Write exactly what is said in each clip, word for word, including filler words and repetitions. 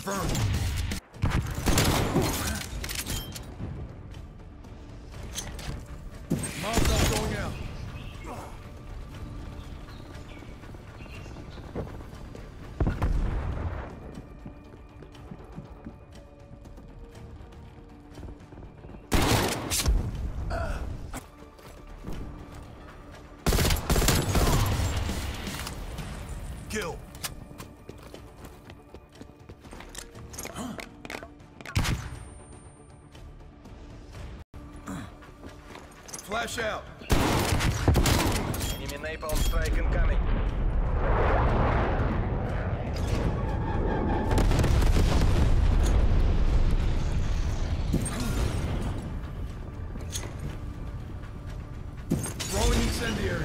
confirmed. Molotov going out. Kill. Flash out. Enemy napalm strike incoming. Throwing incendiary.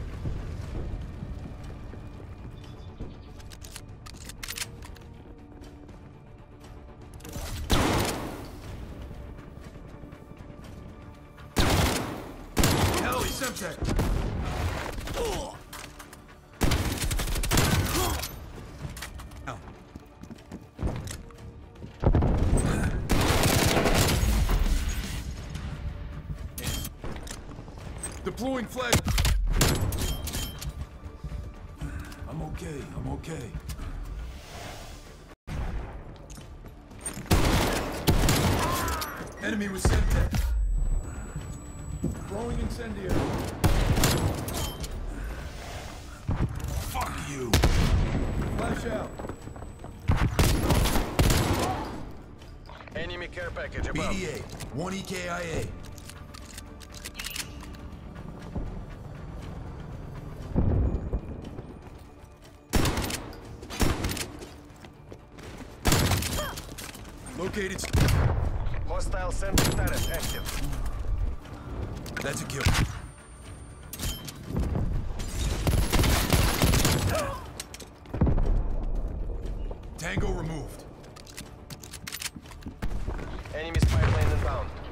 Heli Semtech. Now. Deploying flag. I'm okay, I'm okay. Enemy with Semtech. Throwing incendiary. Fuck you. Flash out. Enemy care package above. B D A, one E K I A. Located. Hostile center turret active. That's a kill. Tango removed. Enemy's pipeline inbound.